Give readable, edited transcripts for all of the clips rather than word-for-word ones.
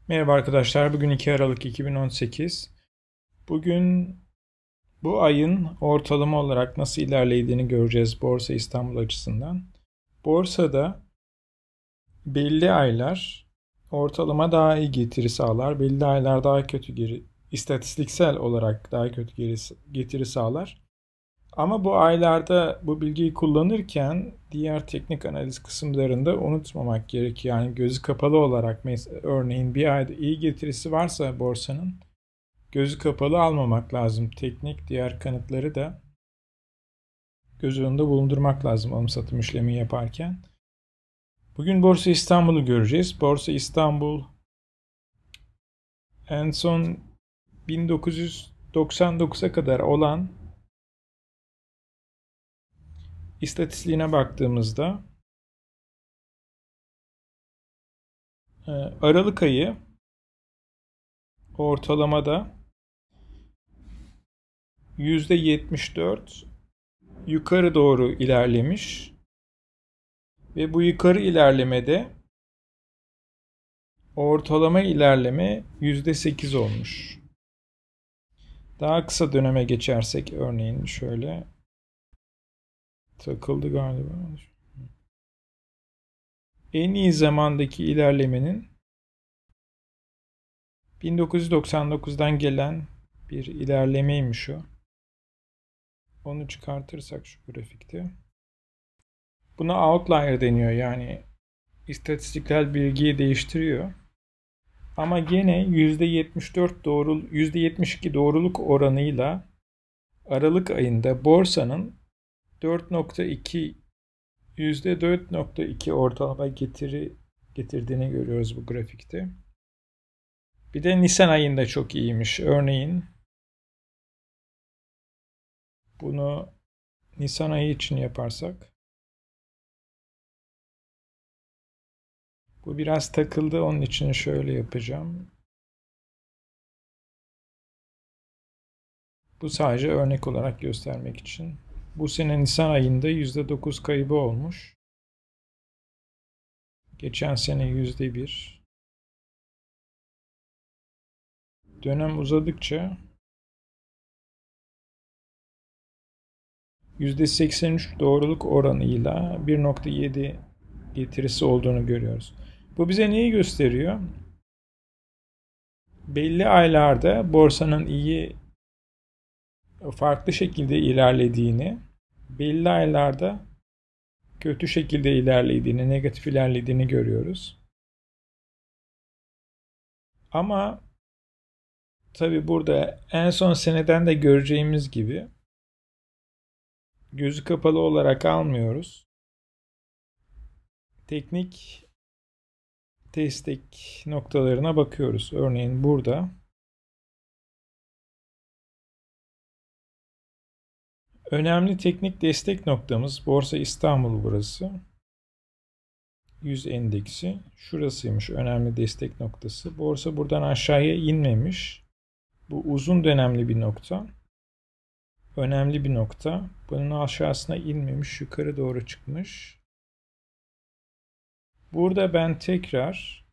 Merhaba arkadaşlar. Bugün 2 Aralık 2018. Bugün bu ayın ortalama olarak nasıl ilerlediğini göreceğiz Borsa İstanbul açısından. Borsada belli aylar ortalama daha iyi getiri sağlar. Belli aylar daha kötü istatistiksel olarak daha kötü getiri sağlar. Ama bu aylarda bu bilgiyi kullanırken diğer teknik analiz kısımlarında unutmamak gerekiyor. Yani gözü kapalı olarak örneğin bir ayda iyi getirisi varsa borsanın gözü kapalı almamak lazım. Teknik diğer kanıtları da göz önünde bulundurmak lazım alım satım işlemi yaparken. Bugün Borsa İstanbul'u göreceğiz. Borsa İstanbul en son 1999'a kadar olan istatistiğine baktığımızda Aralık ayı ortalamada %74 yukarı doğru ilerlemiş ve bu yukarı ilerlemede ortalama ilerleme %8 olmuş. Daha kısa döneme geçersek örneğin şöyle takıldı galiba. En iyi zamandaki ilerlemenin 1999'dan gelen bir ilerlemeymiş o. Onu çıkartırsak şu grafikte. Buna outlier deniyor, yani istatistiksel bilgiyi değiştiriyor. Ama gene %72 doğruluk oranıyla Aralık ayında borsanın %4.2 ortalama getirdiğini görüyoruz bu grafikte. Bir de Nisan ayında çok iyiymiş. Örneğin bunu Nisan ayı için yaparsak bu biraz takıldı, onun için şöyle yapacağım. Bu sadece örnek olarak göstermek için. Bu sene Nisan ayında %9 kaybı olmuş. Geçen sene %1. Dönem uzadıkça %83 doğruluk oranıyla 1.7 getirisi olduğunu görüyoruz. Bu bize neyi gösteriyor? Belli aylarda borsanın farklı şekilde ilerlediğini, belli aylarda kötü şekilde ilerlediğini, negatif ilerlediğini görüyoruz. Ama tabi burada en son seneden de göreceğimiz gibi gözü kapalı olarak almıyoruz. Teknik destek noktalarına bakıyoruz. Örneğin burada önemli teknik destek noktamız Borsa İstanbul burası. 100 endeksi. Şurasıymış önemli destek noktası. Borsa buradan aşağıya inmemiş. Bu uzun dönemli bir nokta. Önemli bir nokta. Bunun aşağısına inmemiş, yukarı doğru çıkmış. Burada ben tekrar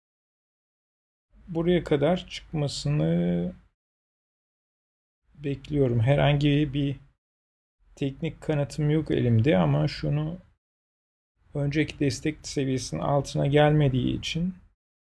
buraya kadar çıkmasını bekliyorum. Herhangi bir teknik kanıtım yok elimde ama şunu önceki destek seviyesinin altına gelmediği için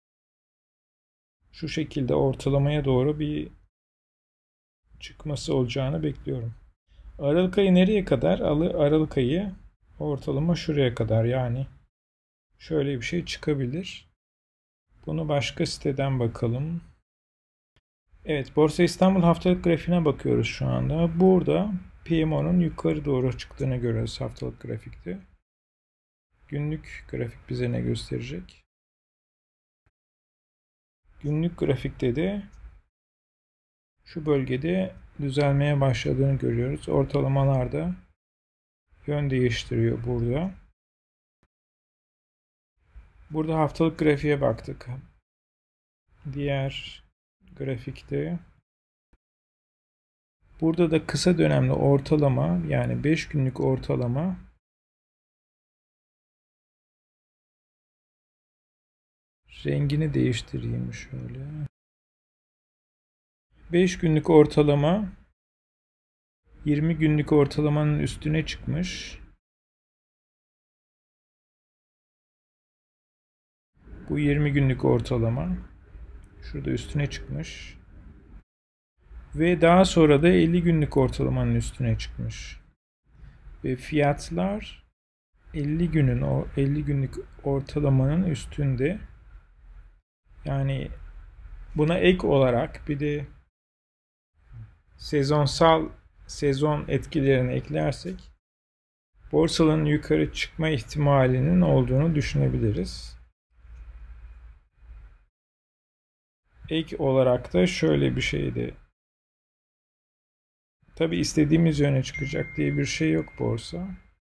şu şekilde ortalamaya doğru bir çıkması olacağını bekliyorum. Aralık ayı nereye kadar? Aralık ayı ortalama şuraya kadar, yani şöyle bir şey çıkabilir. Bunu başka siteden bakalım. Evet, Borsa İstanbul haftalık grafiğine bakıyoruz şu anda. Burada PMO'nun yukarı doğru çıktığını görüyoruz haftalık grafikte. Günlük grafik bize ne gösterecek? Günlük grafikte de şu bölgede düzelmeye başladığını görüyoruz. Ortalamalarda yön değiştiriyor burada. Burada haftalık grafiğe baktık. Diğer grafikte burada da kısa dönemli ortalama, yani 5 günlük ortalama Rengini değiştireyim şöyle. 5 günlük ortalama 20 günlük ortalamanın üstüne çıkmış. Bu 20 günlük ortalama. Şurada üstüne çıkmış. Ve daha sonra da 50 günlük ortalamanın üstüne çıkmış. Ve fiyatlar 50 günlük ortalamanın üstünde. Yani buna ek olarak bir de sezon etkilerini eklersek borsanın yukarı çıkma ihtimalinin olduğunu düşünebiliriz. Ek olarak da şöyle bir şeydi. Tabi istediğimiz yöne çıkacak diye bir şey yok borsa.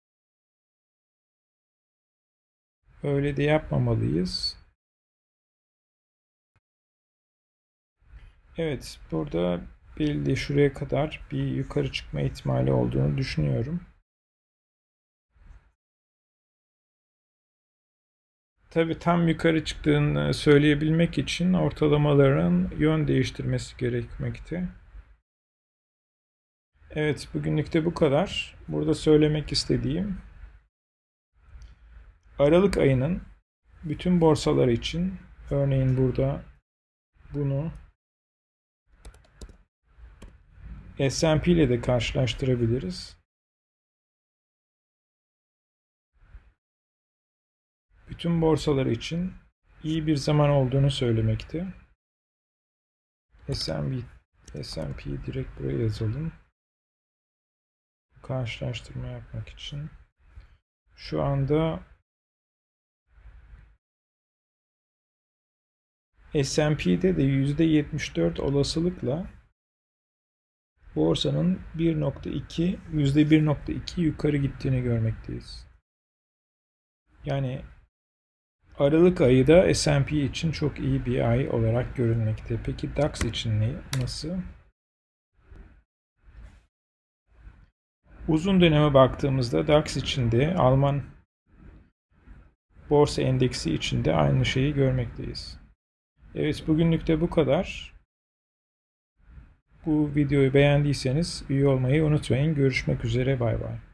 Öyle de yapmamalıyız. Evet, burada belli şuraya kadar bir yukarı çıkma ihtimali olduğunu düşünüyorum. Tabi tam yukarı çıktığını söyleyebilmek için ortalamaların yön değiştirmesi gerekmekte. Evet, bugünlük de bu kadar. Burada söylemek istediğim Aralık ayının bütün borsalar için, örneğin burada bunu S&P ile de karşılaştırabiliriz. Bütün borsalar için iyi bir zaman olduğunu söylemekte. S&P'yi direkt buraya yazalım. Karşılaştırma yapmak için. Şu anda S&P'de de %74 olasılıkla borsanın %1.2 yukarı gittiğini görmekteyiz. Yani Aralık ayı da S&P için çok iyi bir ay olarak görünmekte. Peki DAX için nasıl? Uzun döneme baktığımızda DAX içinde, Alman borsa endeksi içinde aynı şeyi görmekteyiz. Evet, bugünlük de bu kadar. Bu videoyu beğendiyseniz üye olmayı unutmayın. Görüşmek üzere, bay bay.